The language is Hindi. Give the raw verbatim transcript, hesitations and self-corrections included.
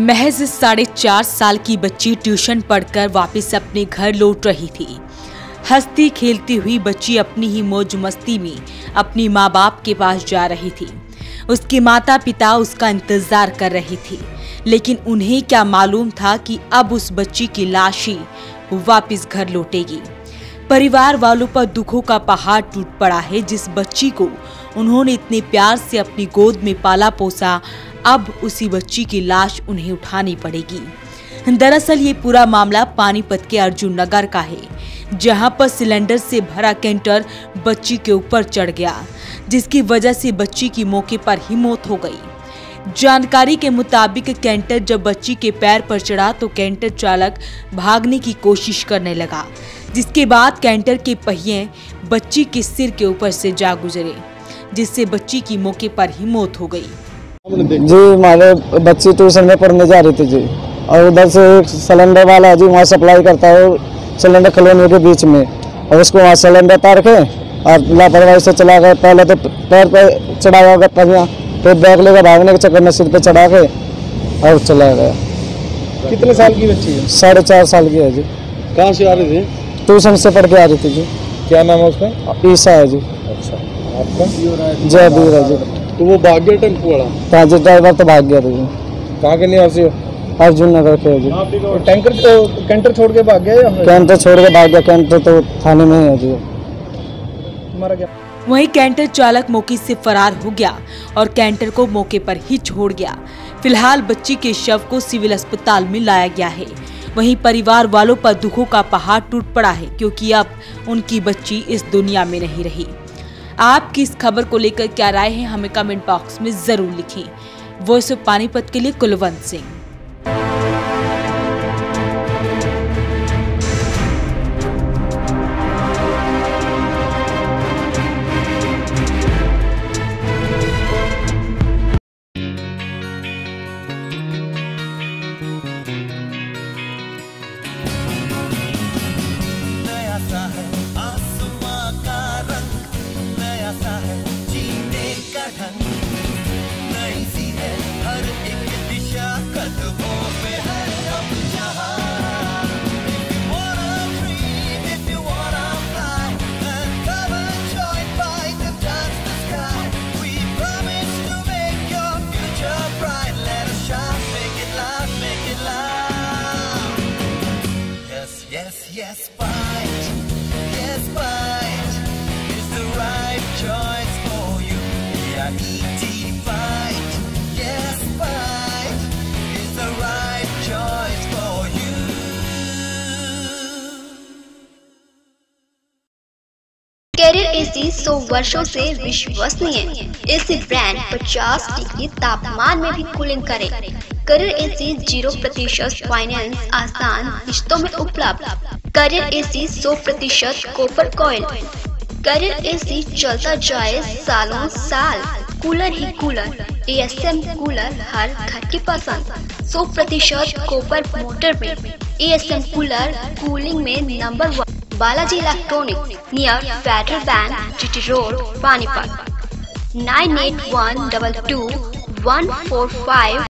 महज साढ़े चार साल की बच्ची ट्यूशन पढ़कर वापस अपने घर लौट रही थी। हंसती खेलती हुई बच्ची अपनी ही मौज मस्ती में अपनी माँ बाप के पास जा रही थी। उसके माता पिता उसका इंतजार कर रहे थे, लेकिन उन्हें क्या मालूम था कि अब उस बच्ची की लाश ही वापस घर लौटेगी। परिवार वालों पर दुखों का पहाड़ टूट पड़ा है। जिस बच्ची को उन्होंने इतने प्यार से अपनी गोद में पाला पोसा, अब उसी बच्ची की लाश उन्हें उठानी पड़ेगी। दरअसल ये पूरा मामला पानीपत के अर्जुन नगर का है, जहां पर सिलेंडर से भरा कैंटर बच्ची के ऊपर चढ़ गया, जिसकी वजह से बच्ची की मौके पर ही मौत हो गई। जानकारी के मुताबिक कैंटर जब बच्ची के पैर पर चढ़ा तो कैंटर चालक भागने की कोशिश करने लगा, जिसके बाद कैंटर के पहिए बच्ची के सिर के ऊपर से जा गुजरे, जिससे बच्ची की मौके पर ही मौत हो गई। जी, हमारे बच्ची ट्यूशन में पढ़ने जा रही थी जी, और उधर से एक सिलेंडर वाला जी वहाँ सप्लाई करता है सिलेंडर कॉलोनी के बीच में, और उसको वहाँ सिलेंडर तार के और लापरवाही से चला गया। पहले तो पैर पे चढ़ाया गया पहिया, फिर बैग लेकर भागने के चक्कर में सिर पे चढ़ा के और चला गया। कितने साल की बच्ची है? साढ़े चार साल की है जी। कहाँ से आ रही थी? ट्यूशन से पढ़ के आ रही थी जी। क्या नाम है उसका? ईसा है जी। अच्छा, आपका? जय वीर है जी। तो वो भाग गया टेम्पो वाला? हाँ जी, ड्राइवर तो भाग गया था जी। कहाँ के निवासी हो? अर्जुन नगर के जी। टैंकर तो कैंटर छोड़ के भाग गया या? कैंटर छोड़ के भाग गया। कैंटर तो थाने में ही है जी। मारा गया। वहीं कैंटर चालक मौके से फरार हो गया और कैंटर को मौके पर ही छोड़ गया। फिलहाल बच्ची के शव को सिविल अस्पताल में लाया गया है। वहीं परिवार वालों पर दुखों का पहाड़ टूट पड़ा है, क्योंकि अब उनकी बच्ची इस दुनिया में नहीं रही। आपकी इस खबर को लेकर क्या राय है, हमें कमेंट बॉक्स में जरूर लिखें। वॉइस ऑफ पानीपत के लिए Kulwant Singh. Yes, fight. Yes, fight is the right choice for you. Yeah, E T fight. Yes, fight is the right choice for you. Carrier AC सौ वर्षों से विश्वसनीय। एसी ब्रांड पचास डिग्री तापमान में भी कूलिंग करे। कैरियर एसी जीरो प्रतिशत फाइनेंस आसान किश्तों में उपलब्ध। कैरियर एसी सौ प्रतिशत कॉपर कॉइल। कैरियर एसी चलता जाए सालों साल। कूलर ही कूलर, एएसएम कूलर हर घर की पसंद। सौ प्रतिशत कॉपर मोटर में एएसएम कूलर कूलिंग में number one. Balaji electronic near Federal bank, GT road, Panipat. Nine eight one double two one four five